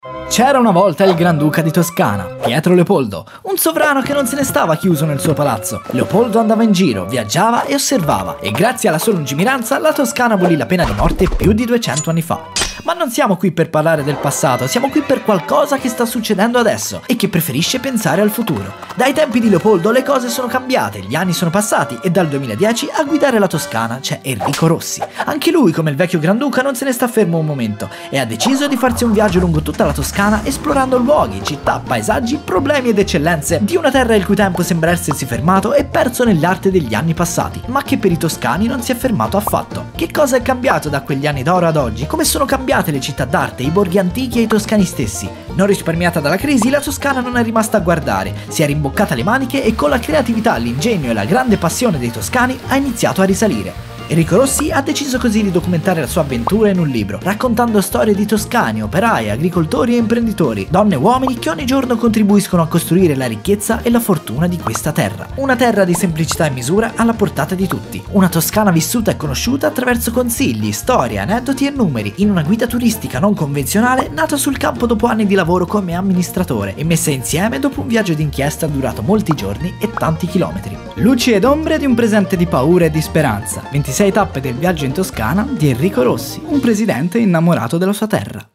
C'era una volta il Granduca di Toscana, Pietro Leopoldo, un sovrano che non se ne stava chiuso nel suo palazzo. Leopoldo andava in giro, viaggiava e osservava, e grazie alla sua lungimiranza la Toscana abolì la pena di morte più di 200 anni fa. Ma non siamo qui per parlare del passato, siamo qui per qualcosa che sta succedendo adesso e che preferisce pensare al futuro. Dai tempi di Leopoldo le cose sono cambiate, gli anni sono passati e dal 2010 a guidare la Toscana c'è Enrico Rossi. Anche lui, come il vecchio Granduca, non se ne sta fermo un momento e ha deciso di farsi un viaggio lungo tutta la Toscana esplorando luoghi, città, paesaggi, problemi ed eccellenze di una terra il cui tempo sembra essersi fermato e perso nell'arte degli anni passati, ma che per i toscani non si è fermato affatto. Che cosa è cambiato da quegli anni d'oro ad oggi? Come sono cambiate le città d'arte, i borghi antichi e i toscani stessi? Non risparmiata dalla crisi, la Toscana non è rimasta a guardare, si è rimboccata le maniche e con la creatività, l'ingegno e la grande passione dei toscani ha iniziato a risalire. Enrico Rossi ha deciso così di documentare la sua avventura in un libro, raccontando storie di toscani, operai, agricoltori e imprenditori, donne e uomini che ogni giorno contribuiscono a costruire la ricchezza e la fortuna di questa terra. Una terra di semplicità e misura alla portata di tutti. Una Toscana vissuta e conosciuta attraverso consigli, storie, aneddoti e numeri, in una guida turistica non convenzionale nata sul campo dopo anni di lavoro come amministratore e messa insieme dopo un viaggio d'inchiesta durato molti giorni e tanti chilometri. Luci ed ombre di un presente di paura e di speranza. 26 tappe del viaggio in Toscana di Enrico Rossi, un presidente innamorato della sua terra.